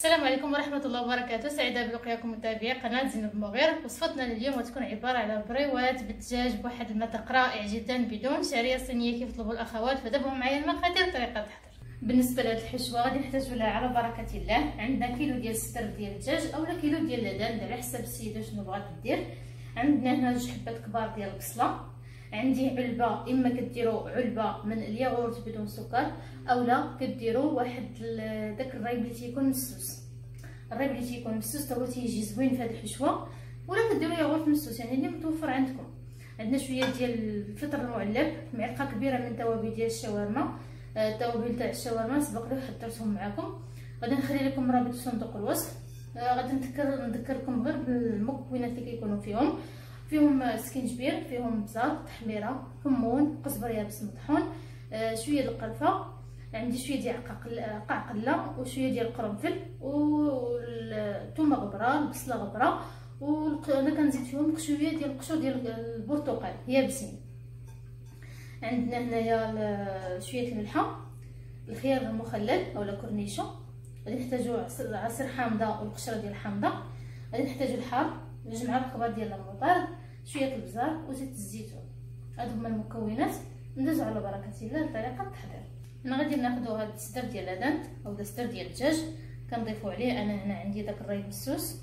السلام عليكم ورحمة الله وبركاته. سعيدة بلقياكم متابعي قناة زينب مغير. وصفتنا لليوم غتكون عبارة على بريوات بالدجاج بواحد المذاق رائع جدا بدون شعرية صينية كيف يطلبوا الأخوات. فتابعوا معايا المقادير وطريقة التحضير. بالنسبة لهاد الحشوة غادي نحتاجو لها على بركة الله. عندنا كيلو ديال الصدر ديال الدجاج اولا كيلو ديال اللدان على حسب السيدة شنو بغات دير. عندنا هنا جوج حبات كبار ديال البصلة. عندي علبه، اما كديروا علبه من الياغورت بدون سكر اولا كديروا واحد داك الريب اللي تيكون مسوس. الريب اللي تيكون مسوس هو تيجي زوين في هذه الحشوه، ولا كديروا ياغورت مسوس يعني اللي متوفر عندكم. عندنا شويه ديال الفطر المعلب، معلقه كبيره من توابل ديال الشاورما. التوابل تاع الشاورما سبق لي حضرتهم معكم، غادي نخلي لكم رابط في صندوق الوصف. غادي نذكركم غير بالمكونات اللي كيكونوا فيهم سكينجبير، فيهم بزار، تحميره، كمون، قزبر يابس مطحون، شويه ديال القرفه، عندي شويه ديال قعقله وشويه ديال القرنفل والثومه غبره، البصله غبره، وانا كنزيد فيهم شويه ديال القشور ديال البرتقال يابسين. عندنا هنايا شويه الملحه، الخيار المخلل اولا كورنيشو، غادي نحتاجو عصير حامضه والقشره ديال الحامضه، غادي نحتاجو الحار، جوج معالق كبار ديال المطارد، شويه البزار وزيت الزيتون. هادو هما المكونات. ندوزو على بركه الله لطريقه التحضير. هنا غادي ناخذوا هاد الصدر ديال اللدان او الصدر ديال الدجاج، كنضيفوا عليه انا هنا عندي داك الريب مسوس.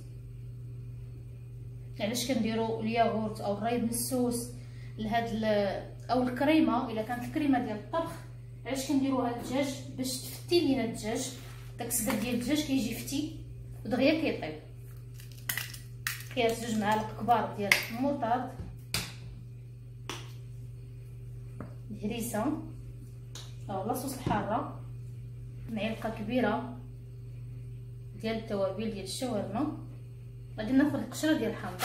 علاش كنديروا الياغورت او الريب مسوس لهاد او الكريمه الا كانت الكريمه ديال الطبخ؟ علاش كنديروا هاد الدجاج؟ باش تفتي لينا الدجاج. داك الصدر ديال الدجاج كيجي فتي ودغيا كيطيب. كياس جوج معالق كبار ديال المطارد، الهريسه او لاصوص الحاره، معلقه كبيره ديال التوابل ديال الشاورما. غادي ناخذ القشره ديال الحامضه.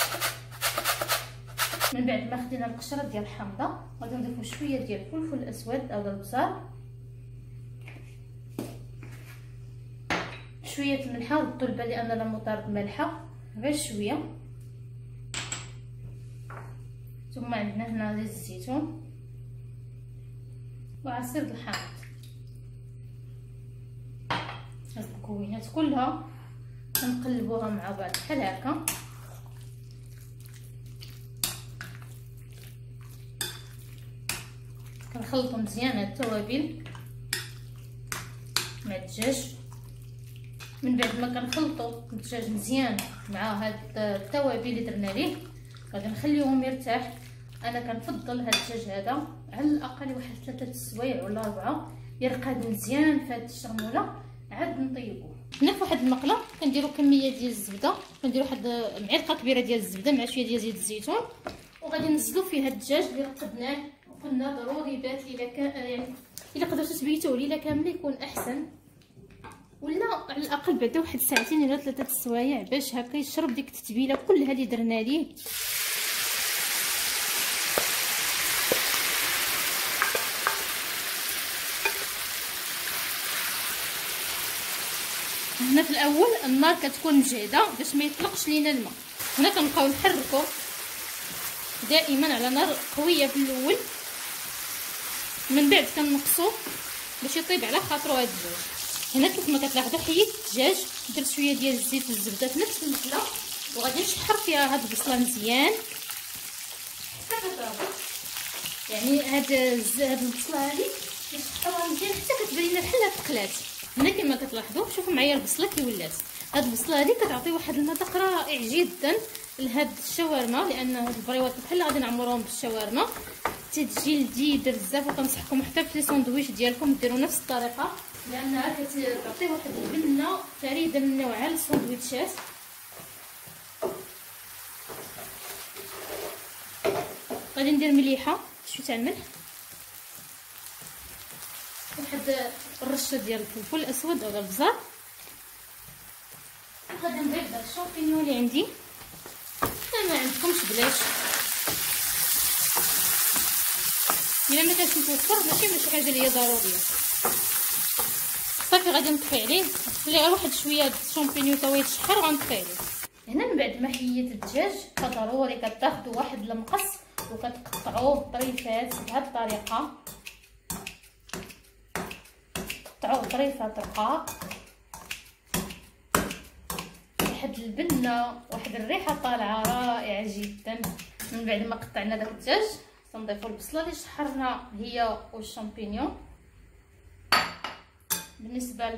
من بعد ما خدينا القشره ديال الحامضه غادي نضيفو شويه ديال الفلفل الاسود او البزار، شويه الملحه، ردوا البال لان المطارد مالحه غير شويه. ثم عندنا هنا زيت الزيتون وعصير الحامض. هاد المكونات كلها كنقلبوها مع بعض بحال هكا. كنخلطو مزيان هاد التوابل مع الدجاج. من بعد ما كنخلطو الدجاج مزيان مع هاد التوابل اللي درنا ليه غادي نخليوهم يرتاح. انا كنفضل هاد الدجاج هذا على الاقل واحد 3 سوايع ولا 4 يرقد مزيان في هاد الشرموله، عاد نطيبوه. هنا في واحد المقله كنديروا كميه ديال الزبده، كنديروا واحد معلقه كبيره ديال الزبده مع شويه ديال زيت الزيتون، وغادي ننزلوا فيه هاد الدجاج اللي رقدناه. وقلنا ضروري بات الا كان يعني الا قدرتوا تبيتوه ليله كامله يكون احسن، ولا على الاقل بعد واحد ساعتين الى 3 سوايع باش هكا يشرب ديك التتبيله كلها اللي درنا ليه. هنا في الاول النار كتكون مجهده باش ما يطلقش لينا الماء. هنا كنبقاو نحركو دائما على نار قويه في الاول، من بعد كنقصو باش يطيب على خاطرو هذا الدجاج. هنا كيف ما كتلاحظوا حيت الدجاج، درت شويه ديال الزيت والزبده في نفس المقله، وغادي نشحر فيها هاد البصله مزيان حتى كتربط. يعني هاد البصله هادي كنشحروها مزيان حتى كتبان لنا بحال تقلات. هنا كما كتلاحظوا شوفوا معايا البصله كي ولات. هاد البصله هادي كتعطي واحد المذاق رائع جدا لهاد الشاورما، لان هاد البريوات بحال غادي نعمروهم بالشاورما تتجي لذيذه بزاف. وكنصحكم حتى في لي ساندويتش ديالكم ديروا نفس الطريقه، لانها كتعطي واحد البنه فريده من نوعها للساندويتشات. غادي ندير مليحه، شويه تاع الملح، واحد الرشه ديال الفلفل الاسود او البزار. غادي نضيف داك الشامبينيون اللي عندي، ما عندكمش بلاش، الا ما كانش متوفر ماشي شي حاجه اللي هي ضروريه. صافي غادي نطفي عليه، نخلي غير واحد شويه د الشامبينيون تا هو يتشحر غنطفي عليه. هنا من بعد ما حيت الدجاج فضروري كتاخذوا واحد المقص وكتقطعوه بطريفات بهذه الطريقه. قطعوه طريفات رقاق واحد البنه، واحد الريحه طالعه رائعه جدا. من بعد ما قطعنا داك الدجاج تنضيفوا البصله اللي شحرنا هي والشامبينيون. بالنسبه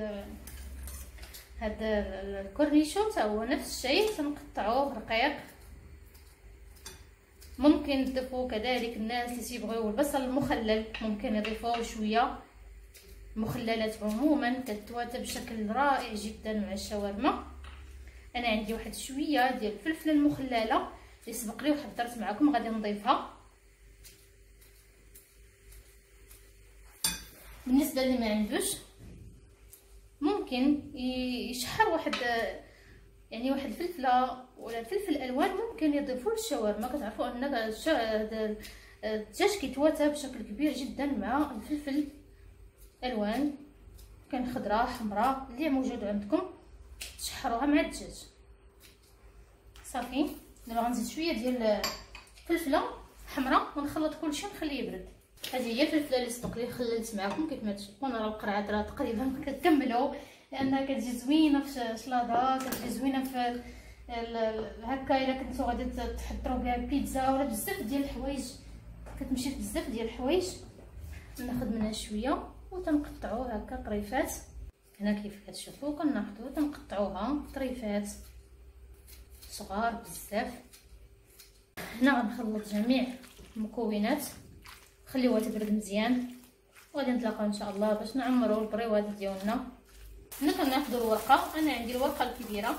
هاد الكورنيشون حتى هو نفس الشيء، تنقطعوه رقيق. ممكن تضيفوا كذلك الناس اللي تيبغيو البصل المخلل ممكن يضيفوه شويه. المخللات عموما كتتواتى بشكل رائع جدا مع الشاورما. انا عندي واحد شويه ديال الفلفله المخلله اللي سبق لي وحضرت معكم، غادي نضيفها. بالنسبه اللي ما عندوش ممكن يشحر واحد الفلفله ولا فلفل الوان، ممكن يضيفوا للشاورما. كتعرفوا ان الدجاج كيتواتى بشكل كبير جدا مع الفلفل الوان، كان خضراء حمراء اللي موجود عندكم تشحروها مع الدجاج. صافي دابا غنزيد شويه ديال الفلفله حمراء ونخلط كلشي ونخليه يبرد. هذه هي الفلفله اللي سبق لي خللت معكم. كيف ما تشوفوا راه القرعه راه تقريبا كتكملوا، لانها كتجي زوينه في شلاضه، كتجي زوينه في هكا. الا كنتو غادي تحضروا بها بيتزا ولا بزاف ديال الحوايج، كتمشي بزاف ديال الحوايج. ناخذ منها شويه وتنقطعوه هكا طريفات. هنا كيف كتشوفوا كناخذوا تنقطعوها طريفات صغار بزاف. هنا غنخلط جميع المكونات، خليوها تبرد مزيان، وغادي نتلاقاو ان شاء الله باش نعمروا البريوات ديالنا. هنا كناخذوا الورقه. انا عندي الورقه الكبيره.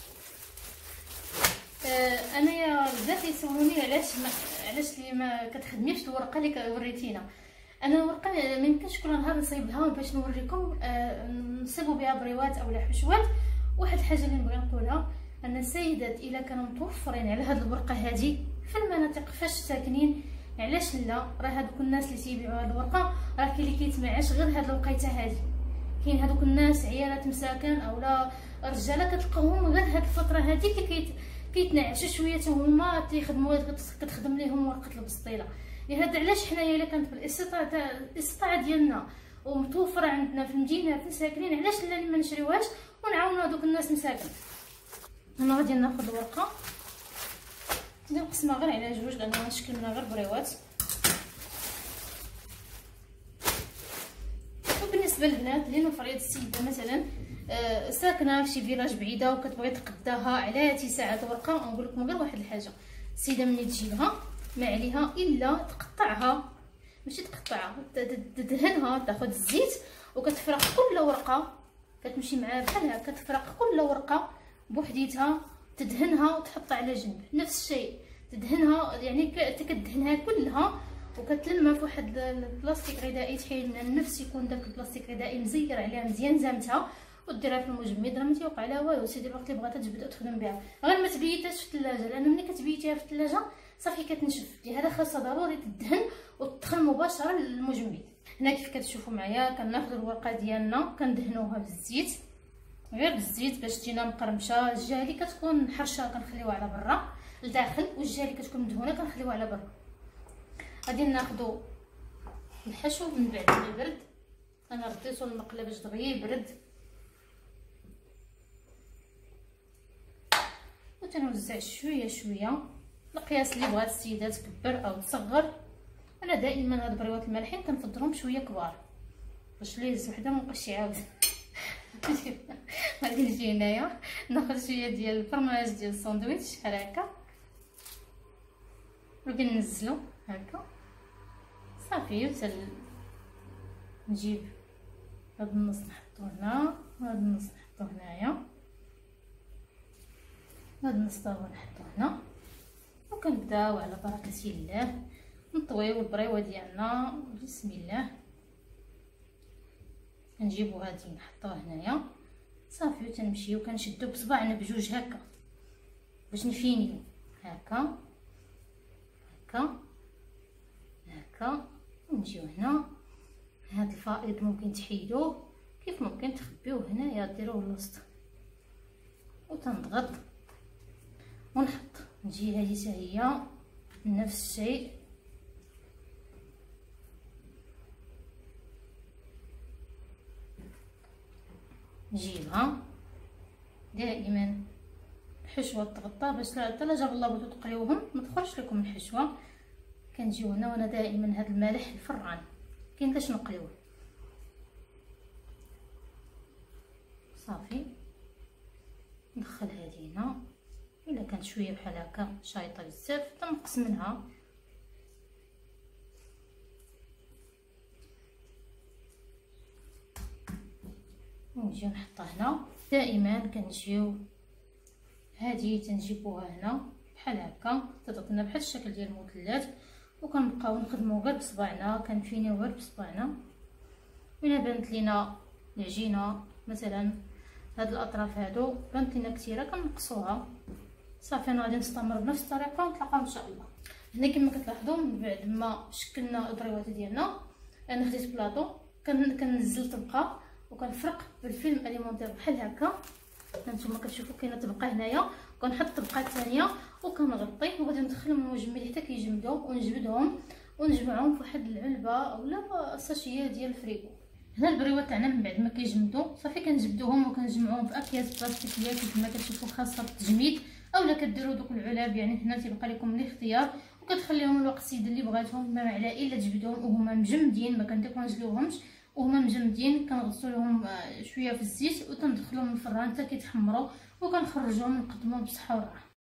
انايا بزاف يسولوني علاش لي ما كتخدميش الورقه اللي وريتينا. انا الورقه ما يمكنش كل نهار نصايبها باش نوريكم نصيبوا بها بريوات اولا حشوات. واحد الحاجه اللي نبغي نقولها، ان السيدات الا كانوا متوفرين على هذه الورقه هذه في المناطق فاش ساكنين، علاش لا؟ راه هذوك الناس اللي تيبيعوا هذه الورقه راه كاين اللي كيتمعش غير هذه الوقيته هذه. كاين هذوك الناس عيالات مساكن اولا رجاله كتلقاوهم غير هذه الفتره هذه اللي كيتنعشوا شويه هما تيخدموا، كتخدم لهم ورقه البسطيله. لهذا علاش حنايا الا كانت بالاستطاعه ديالنا ومتوفره عندنا في المدينه في ساكنين، علاش لا ما نشريوهاش ونعاونوا هذوك الناس مساكن. انا غادي ناخذ الورقه نقسمها غير على جوج لان غنشكل منها غير بريوات. وبالنسبه للبنات اللي نفرض السيده مثلا ساكنه في شي فيلاج بعيده وكتبغي تقداها على ساعات ورقه، نقول لكم غير واحد الحاجه، السيده ملي تجيبها ما عليها الا تقطعها، ماشي تقطعها، تدهنها، تاخذ الزيت وكتفرق كل ورقه، كتمشي معاها بحال هكا، كتفرق كل ورقه بوحديتها، تدهنها وتحطها على جنب. نفس الشيء تدهنها، يعني كتدهنها كلها وكتلمها في واحد البلاستيك غذائي، تحيد من النفس يكون داك البلاستيك الغذائي مزير عليها مزيان زامتها، وديرها في المجمد. راه ما تيوقع لها والو. سيدي الوقت اللي بغاتها تبدا تخدم بها، غير ما تبيتهاش في الثلاجه، لان ملي كتبيتيها في الثلاجه صافي كتنشف. لهذا خاصها ضروري تدهن وتدخل مباشره للمجمد. هنا كيف كتشوفوا معايا كناخذ الورقه ديالنا كندهنوها بالزيت، غير بالزيت باش تجينا مقرمشه. الجهه اللي كتكون حرشه كنخليوها على برا لداخل، والجهه اللي كتكون مدهونه كنخليوها على برا. غادي ناخذوا الحشو من بعد ما يبرد. انا رديتو المقله باش دغيا يبرد، وتنوزع شويه شويه القياس اللي بغات السيده تكبر او تصغر. انا دائما هاد البريوات المالحين كنفضلهم شويه كبار باش ليز وحده مابقاش يعاود. غادي نجي هنايا ناخذ شويه ديال الفرماج ديال الساندويتش بحال هكا، وغادي ننزلو هكا صافي. نجيب هاد النص نحطو هنا، وهاد النص نحطو هنايا، هاد النص تا هو نحطو هنا، وكنبداو على بركه الله نطويو البريوه ديالنا. بسم الله. كنجيبو هادي نحطوه هنايا صافي، وتنمشيو كنشدو بصبعنا بجوج هكا باش نفينيو هكا هكا هكا، ونجيو هنا. هاد الفائض ممكن تحيدوه، كيف ممكن تخبيوه هنايا ديروه الوسط، وتنضغط ونحط. نجي هذه حتى هي نفس الشيء، نجيبها دائما الحشوه تغطى باش حتى لا جاب الله بغيتو تقريوهم ما تخرجش لكم الحشوه. كنجيو هنا وانا دائما هذا المالح الفران كاينلاش نقليوه. صافي ندخل هذه هنا، الا كانت شويه بحال هكا شايطه بزاف تنقص منها. ونجيو نحطها هنا. دائما كنجيو هذه تنجيبوها هنا بحال هكا تعطينا بحال الشكل ديال المثلث، وكنبقاو نخدمو غير بصبعنا، كنفينيو غير بصبعنا. وإلا بانت لينا العجينه مثلا هاد الاطراف هادو بانت لينا كثيره كنقصوها. صافي انا غادي نستمر بنفس الطريقه ونتلاقاو ان شاء الله. هنا كما كتلاحظوا من بعد ما شكلنا البريوات ديالنا انا خديت بلاطو كنزل طبقه وكنفرق بالفيلم اليمونتير بحال هكا. هانتوما كتشوفوا كاينه طبقه هنايا، كنحط الطبقه الثانيه وكنغطي وغادي ندخلهم المجمد حتى كيجمدوا ونجبدهم ونجمعهم فواحد العلبه اولا ساشيه ديال الفريغو. هنا البريوات تاعنا من بعد ما كيجمدوا صافي كنجبدوهم وكنجمعوهم في اكياس بلاستيكيه كما كتشوفوا خاصه بالتجميد، اولا كديروا دوك العلب يعني هنا تيبقى لكم الاختيار وكتخليهم الوقت السيد اللي بغاتهم. ما على الا تجبدوهم وهما مجمدين ما كنجلوهمش وهما مجمدين كنغسلوا لهم شويه في الزيت وتندخلوهم الفران حتى كيتحمروا وكنخرجوهم نقدموهم بصحه وراحه.